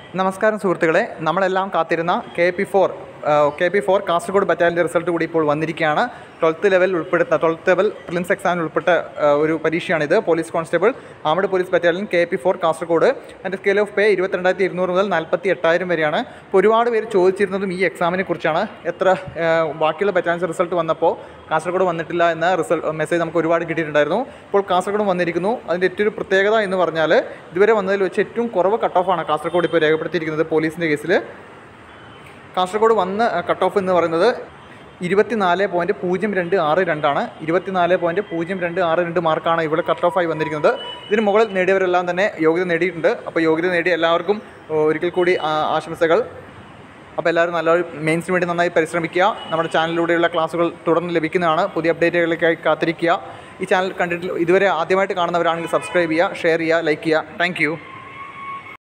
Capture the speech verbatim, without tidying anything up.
നമസ്കാരം സുഹൃത്തുക്കളെ, നമ്മളെല്ലാം കാത്തിരുന്ന K P four K P four Kasaragod ബറ്റാലിയൻ്റെ റിസൾട്ട് കൂടി ഇപ്പോൾ വന്നിരിക്കുകയാണ്. ട്വൽത്ത് ലെവൽ ഉൾപ്പെടുത്ത ട്വൽത്ത് ലെവൽ പ്രിലിംസ് എക്സാമിൽ ഉൾപ്പെട്ട ഒരു പരീക്ഷയാണിത്. Police constable armed police battalion K P four Kasaragod. അതിൻ്റെ സ്കെയിൽ ഓഫ് പേ ഇരുപത്തിരണ്ടായിരത്തി ഇരുന്നൂറ് മുതൽ നാൽപ്പത്തി എട്ടായിരം വരെയാണ്. ഇപ്പോൾ ഒരുപാട് പേര് ചോദിച്ചിരുന്നതും ഈ എക്സാമിനെ കുറിച്ചാണ്. എത്ര ബാക്കിയുള്ള ബറ്റാലിയൻസ് റിസൾട്ട് വന്നപ്പോൾ കാസർഗോഡ് വന്നിട്ടില്ല എന്ന റിസൾട്ട് മെസ്സേജ് നമുക്ക് ഒരുപാട് കിട്ടിയിട്ടുണ്ടായിരുന്നു. ഇപ്പോൾ കാസർഗോഡ് വന്നിരിക്കുന്നു. അതിൻ്റെ ഏറ്റവും പ്രത്യേകത എന്ന് പറഞ്ഞാൽ ഇതുവരെ വന്നതിൽ വെച്ച് ഏറ്റവും കുറവ് കട്ട് ഓഫാണ് കാസർഗോഡ് ഇപ്പോൾ രേഖപ്പെടുത്തിയിരിക്കുന്നത്. പോലീസിൻ്റെ കേസിൽ കാസർഗോഡ് വന്ന കട്ട് ഓഫ് എന്ന് പറയുന്നത് ഇരുപത്തിനാല് പോയിൻറ്റ് പൂജ്യം രണ്ട് ആറ് രണ്ടാണ്. ഇരുപത്തിനാല് പോയിൻറ്റ് പൂജ്യം രണ്ട് ആറ് രണ്ട് മാർക്കാണ് ഇവിടെ കട്ട് ഓഫായി വന്നിരിക്കുന്നത്. ഇതിന് മുകളിൽ നേടിയവരെല്ലാം തന്നെ യോഗ്യത നേടിയിട്ടുണ്ട്. അപ്പോൾ യോഗ്യത നേടിയ എല്ലാവർക്കും ഒരിക്കൽ കൂടി ആശംസകൾ. അപ്പോൾ എല്ലാവരും നല്ലൊരു മെയിൻസിന് വേണ്ടി നന്നായി പരിശ്രമിക്കുക. നമ്മുടെ ചാനലിലൂടെയുള്ള ക്ലാസ്സുകൾ തുടർന്ന് ലഭിക്കുന്നതാണ്. പുതിയ അപ്ഡേറ്റുകളിലേക്കായി കാത്തിരിക്കുക. ഈ ചാനൽ കണ്ടിട്ട് ഇതുവരെ ആദ്യമായിട്ട് കാണുന്നവരാണെങ്കിൽ സബ്സ്ക്രൈബ് ചെയ്യുക, ഷെയർ ചെയ്യുക, ലൈക്ക് ചെയ്യുക. താങ്ക്